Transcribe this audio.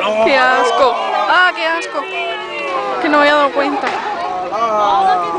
¡Qué asco! ¡Ah, qué asco! Que no me había dado cuenta.